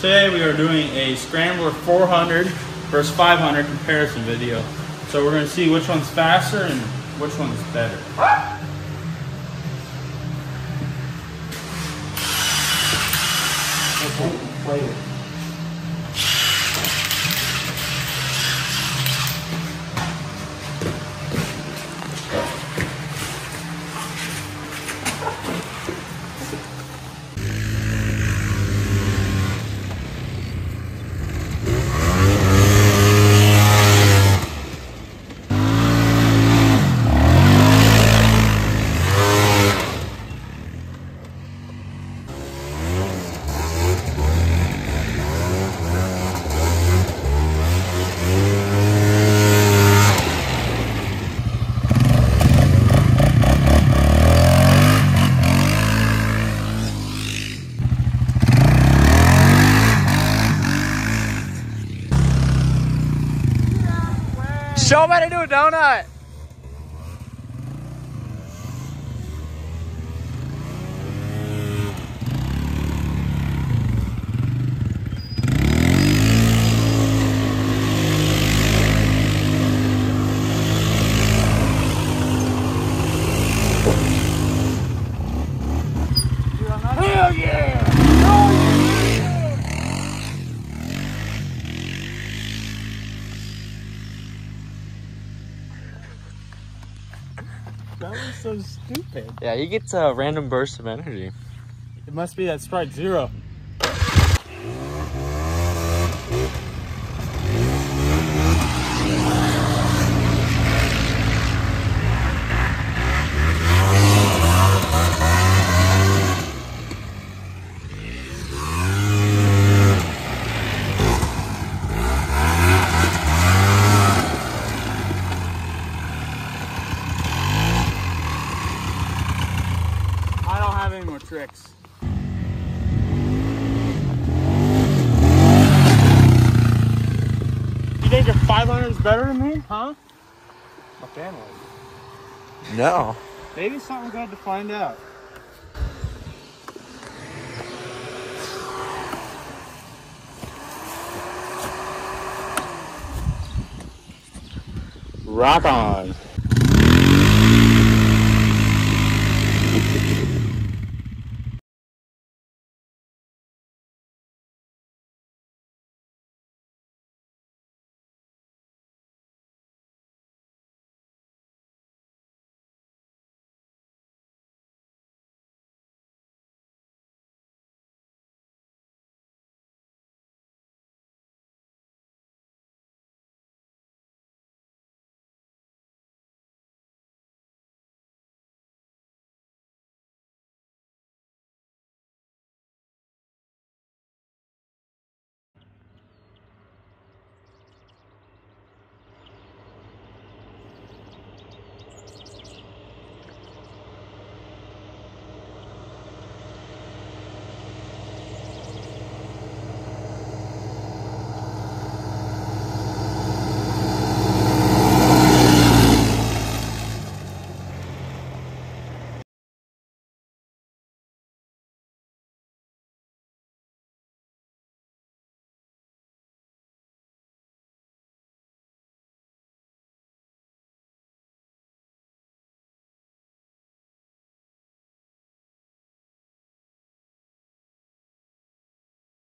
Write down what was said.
Today we are doing a Scrambler 400 versus 500 comparison video. So we're going to see which one's faster and which one's better. Okay, play it. Show me how to do a donut. Hell yeah! That was so stupid. Yeah, he gets a random burst of energy. It must be that Sprite Zero. I don't have any more tricks. You think your 500 is better than me? Huh? My family. No. Maybe something good to find out. Rock on.